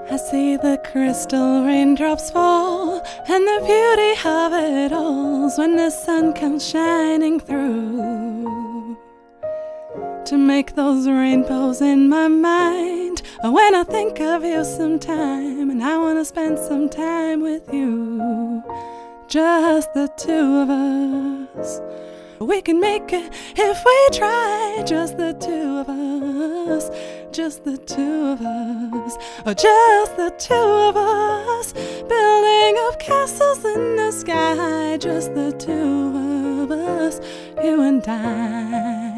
I see the crystal raindrops fall, and the beauty of it all's when the sun comes shining through to make those rainbows in my mind. When I think of you sometime, and I want to spend some time with you, just the two of us. We can make it if we try, just the two of us, just the two of us, oh, just the two of us, building up castles in the sky, just the two of us, you and I.